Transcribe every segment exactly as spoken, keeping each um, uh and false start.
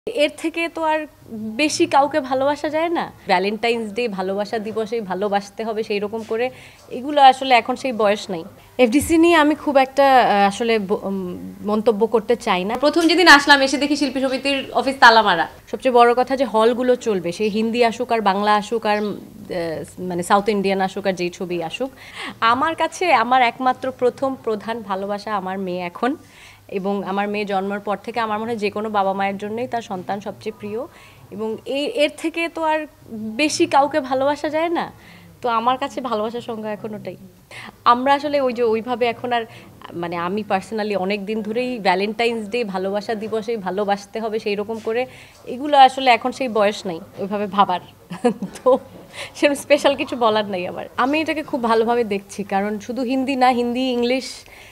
এর থেকে তো আর বেশি কাউকে ভালোবাসা যায় না। ভ্যালেন্টাইন্স ডে ভালোবাসা দিবসে ভালোবাসতে হবে সেই রকম করে, এগুলো আসলে এখন সেই বয়স নাই। এফডিসি নিয়ে আমি খুব একটা আসলে মন্তব্য করতে চাই না। প্রথম যেদিন আসলাম এসে দেখি শিল্পী সমিতির অফিস তালা মারা। সবচেয়ে বড় কথা যে হলগুলো চলবে, সেই হিন্দি আসুক আর বাংলা আসুক আর মানে সাউথ ইন্ডিয়ান আসুক আর যেই ছবি আসুক, আমার কাছে আমার একমাত্র প্রথম প্রধান ভালোবাসা আমার মেয়ে এখন। এবং আমার মেয়ে জন্মের পর থেকে আমার মনে হয় যে কোনো বাবা মায়ের জন্যই তার সন্তান সবচেয়ে প্রিয়। এবং এই এর থেকে তো আর বেশি কাউকে ভালোবাসা যায় না। তো আমার কাছে ভালোবাসার সংজ্ঞা এখন ওটাই। আমরা আসলে ওই যে ওইভাবে এখন আর মানে আমি পার্সোনালি অনেক দিন ধরেই ভ্যালেন্টাইন্স ডে ভালোবাসা দিবসে ভালোবাসতে হবে সেই রকম করে, এগুলো আসলে এখন সেই বয়স নাই ওইভাবে ভাবার। তো সেরকম স্পেশাল কিছু বলার নাই আমার। আমি এটাকে খুব ভালোভাবে দেখছি, কারণ শুধু হিন্দি না, Hindi, English,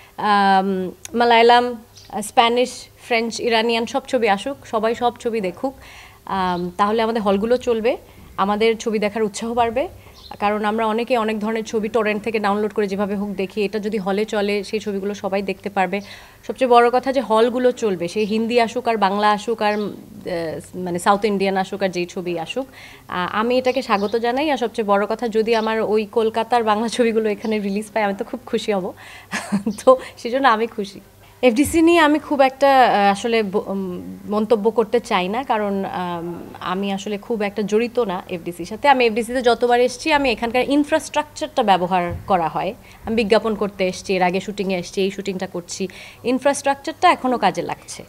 Malayalam, Spanish, French, Iranian সব ছবি আসুক, সবাই সব ছবি দেখুক, তাহলে আমাদের হলগুলো চলবে, আমাদের ছবি দেখার উৎসাহ বাড়বে। কারণ আমরা অনেকে অনেক ধরনের ছবি টরেন্ট থেকে ডাউনলোড করে যেভাবে হোক দেখি, এটা যদি হলে চলে সেই ছবিগুলো সবাই দেখতে পারবে। সবচেয়ে বড় কথা যে হলগুলো চলবে, সেই হিন্দি আসুক আর বাংলা আসুক আর মানে সাউথ ইন্ডিয়ান আসুক আর যেই ছবি আসুক, আমি এটাকে স্বাগত জানাই। আর সবচেয়ে বড় কথা যদি আমার ওই কলকাতার বাংলা ছবিগুলো এখানে রিলিজ পায় আমি তো খুব খুশি হব। তো সেজন্য আমি খুশি। এফডিসি নিয়ে আমি খুব একটা আসলে মন্তব্য করতে চাই না, কারণ আমি আসলে খুব একটা জড়িত না এফডিসির সাথে। আমি এফডিসিতে যতবার এসেছি আমি এখানকার ইনফ্রাস্ট্রাকচারটা ব্যবহার করা হয়। আমি বিজ্ঞাপন করতে এসেছি, এর আগে শুটিংয়ে এসেছি, এই শুটিংটা করছি, ইনফ্রাস্ট্রাকচারটা এখনও কাজে লাগছে।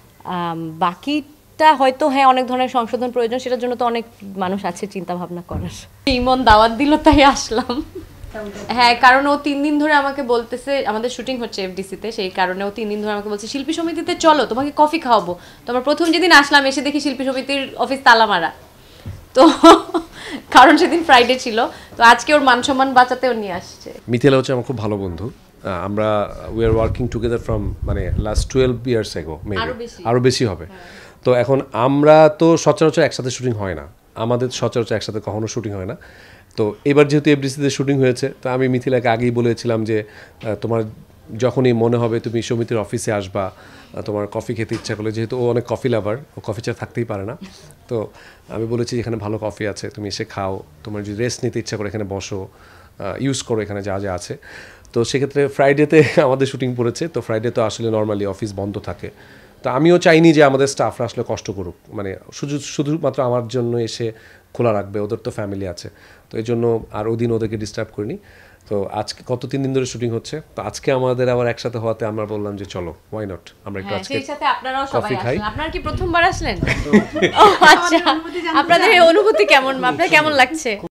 বাকিটা হয়তো হ্যাঁ অনেক ধরনের সংশোধন প্রয়োজন, সেটার জন্য তো অনেক মানুষ আছে চিন্তা ভাবনা করার। ইমন দাওয়াত দিল তাই আসলাম। হ্যাঁ, কারণ ও তিন দিন ধরে আমাকে বলতেছে, আমাদের শুটিং হচ্ছে এফডিসিতে, সেই কারণে ও তিন দিন ধরে আমাকে বলছে শিল্পী সমিতিতে চলো তোমাকে কফি খাওয়াবো। তো আমার প্রথম যেদিন আসলাম এসে দেখি শিল্পী সমিতির অফিস তালা মারা। তো কারণ সেদিন ফ্রাইডে ছিল, তো আজকে ওর মান সম্মান বাঁচাতে ও নিয়ে আসছে। মিথিলা হচ্ছে আমার খুব ভালো বন্ধু। আমরা we are working together from মানে last twelve years ago, maybe আরও বেশি হবে। তো এখন আমরা তো সচরাচর একসাথে শুটিং হয় না, আমাদের সচরাচর একসাথে কখনো শুটিং হয় না। তো এবার যেহেতু এফডিসিতে শুটিং হয়েছে, তো আমি মিথিলাকে আগেই বলেছিলাম যে তোমার যখনই মনে হবে তুমি সমিতির অফিসে আসবা, তোমার কফি খেতে ইচ্ছা করলে, যেহেতু ও অনেক কফি লাভার, ও কফি চা থাকতেই পারে না। তো আমি বলেছি এখানে ভালো কফি আছে, তুমি এসে খাও, তোমার যদি রেস্ট নিতে ইচ্ছা করে এখানে বসো, ইউজ করো এখানে যা যা আছে। তো সেক্ষেত্রে ফ্রাইডেতে আমাদের শুটিং পড়েছে। তো ফ্রাইডে তো আসলে নর্মালি অফিস বন্ধ থাকে। তো আমিও চাইনি যে আমাদের স্টাফরা আসলে কষ্ট করুক, মানে শুধু শুধুমাত্র আমার জন্য এসে খোলা রাখবে, ওদের তো ফ্যামিলি আছে। তো এই জন্য আর ওই দিন ওদেরকে ডিস্টার্ব করিনি। তো আজকে কত তিন দিন ধরে শুটিং হচ্ছে, তো আজকে আমাদের আবার একসাথে হওয়াতে আমরা বললাম যে চলো ওয়াই নট আমরা একটু আজকে কফি খাই। আপনারা কি প্রথমবার আসলেন? ও আচ্ছা, আপনাদের এই অনুভূতি কেমন, আপনার কেমন লাগছে?